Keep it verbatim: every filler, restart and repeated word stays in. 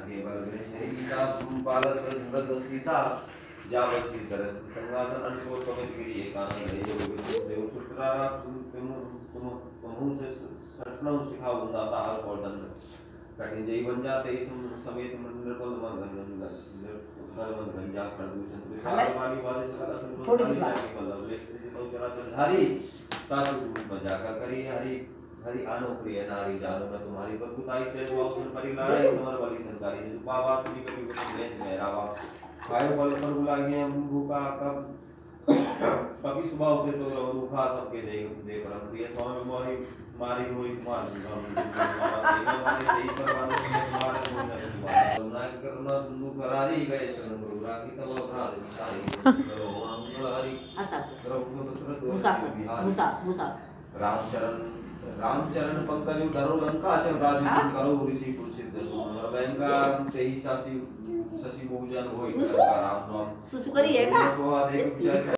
के बल में शरीरा पालस व्रत सीता जावसी तरह संगासन अनको समित गिरी एकांत देव देव सुत्रारा तुम तुम तुम तुम से सटनव सिखा बुंदाता हर और दंड कठिन जय बन जाते इस समेत निर्बल मन गंजन निर्बल गंजा प्रदूषण विशाल वाली वाले सकल असंतोष के बल्लभ ले तो चराचर धारी तासु रूप में जाकर करी हरि हरि आनो प्रिय नारी जानो मैं तुम्हारी बदबुताई से वाउसन परिलाए समर वाली संकारी जो बाबा सुनी कभी बेच मेरावा खाए बल पर बुला गए भूखा कब कभी सुबह उठे तो रूखा सबके दे दे परम प्रिय स्वामी मोहि मारी होई मार हमारे यही परवानों के तुम्हारे कोई न तुम्हारा करुणा करुणा सिंधु करारी गए शरण गुरु राखी तब अपराध विचारी करो मंगल हरि आसा करो मुसा मुसा मुसा रामचरण रामचरण पंकज धरो लंका चल राजू करो ऋषि कुल सिद्ध सुमर बैंका तेई सासी शशि भोजन होई राम नाम सुसु करी है का सोहा देव